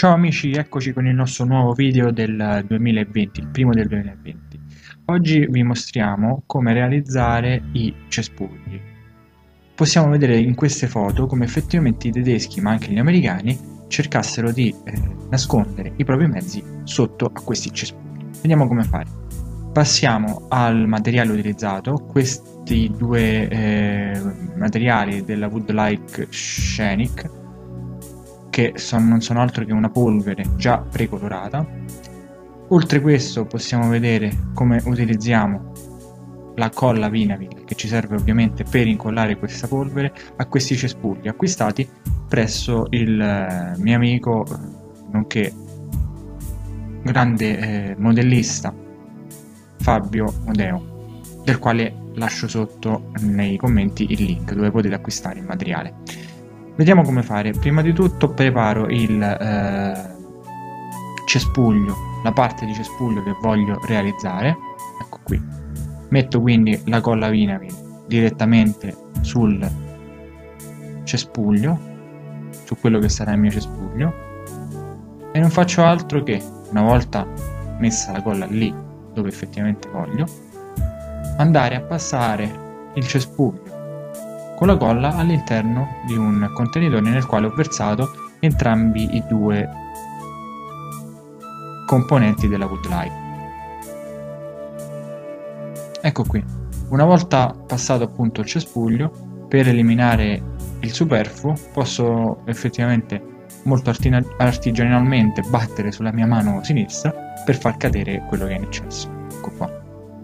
Ciao amici, eccoci con il nostro nuovo video del 2020, il primo del 2020. Oggi vi mostriamo come realizzare i cespugli. Possiamo vedere in queste foto come effettivamente i tedeschi, ma anche gli americani, cercassero di nascondere i propri mezzi sotto a questi cespugli. Vediamo come fare. Passiamo al materiale utilizzato. Questi due materiali della Woodlike Scenic, che non sono altro che una polvere già precolorata. Oltre questo possiamo vedere come utilizziamo la colla Vinavil, che ci serve ovviamente per incollare questa polvere a questi cespugli acquistati presso il mio amico nonché grande modellista Fabio Modeo, del quale lascio sotto nei commenti il link dove potete acquistare il materiale. Vediamo come fare. Prima di tutto preparo il cespuglio, la parte di cespuglio che voglio realizzare. Ecco qui. Metto quindi la colla Vinavil direttamente sul cespuglio, su quello che sarà il mio cespuglio, e non faccio altro che, una volta messa la colla lì dove effettivamente voglio, andare a passare il cespuglio con la colla all'interno di un contenitore nel quale ho versato entrambi i due componenti della Woodlike. Ecco qui. Una volta passato appunto il cespuglio, per eliminare il superfluo posso effettivamente molto artigianalmente battere sulla mia mano sinistra per far cadere quello che è in eccesso. Ecco qua.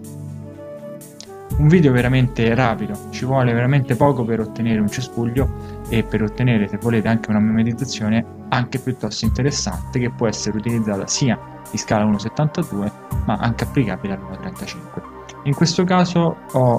Un video veramente rapido, ci vuole veramente poco per ottenere un cespuglio e per ottenere, se volete, anche una mimetizzazione anche piuttosto interessante, che può essere utilizzata sia di scala 1,72 ma anche applicabile all'1,35. In questo caso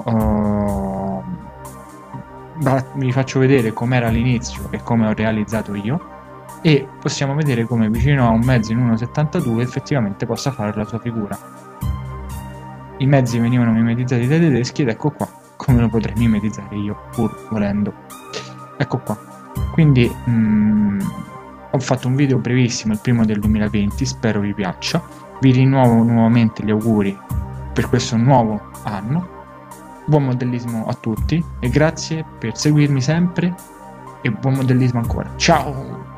vi faccio vedere com'era all'inizio e come ho realizzato io, e possiamo vedere come vicino a un mezzo in 1,72 effettivamente possa fare la sua figura. I mezzi venivano mimetizzati dai tedeschi ed ecco qua come lo potrei mimetizzare io pur volendo. Ecco qua. Quindi ho fatto un video brevissimo, il primo del 2020, spero vi piaccia. Vi rinnovo nuovamente gli auguri per questo nuovo anno. Buon modellismo a tutti e grazie per seguirmi sempre e buon modellismo ancora. Ciao!